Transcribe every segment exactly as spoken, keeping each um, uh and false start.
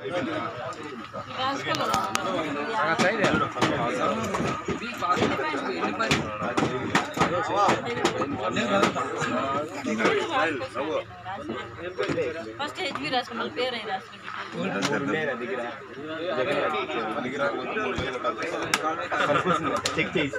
first HB రాసుకున్నాను పేరు అయి చెక్ చేసి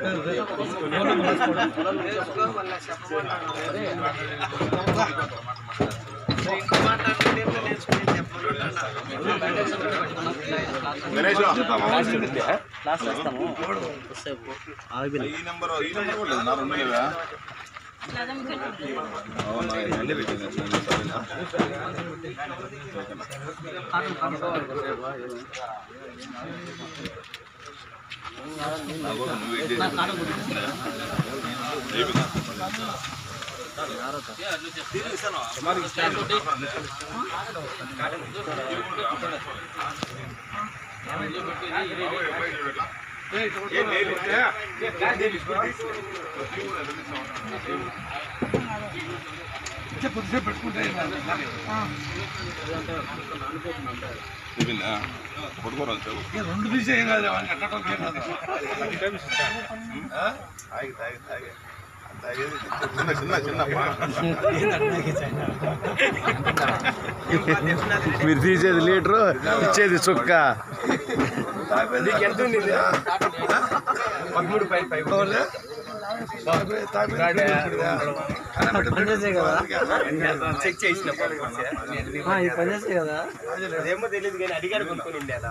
పెట్టుకుంటే రెండు తీసే ఏం కాదు మీరు తీసేది లీటరు ఇచ్చేది చుక్క ఎంత ఉంది పదమూడు పై పై చెక్ చేసిన పనిచేసే కదా ఏమో తెలియదు కానీ అడిగాడు కొనుక్కొని ఉండేదా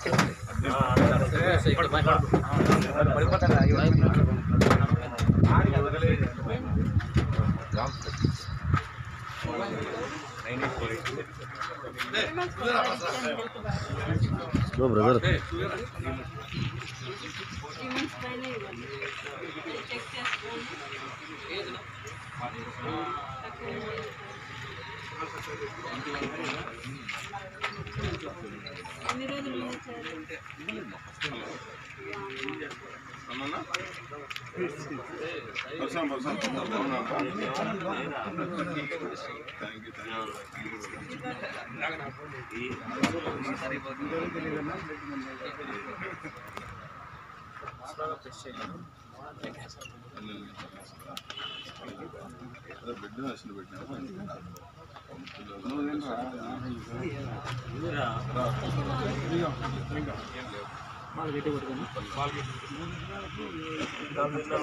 స్లో బ్రదర్ ఎన్ని రోజులు బిడ్డ అసలు పెట్టినా మాకు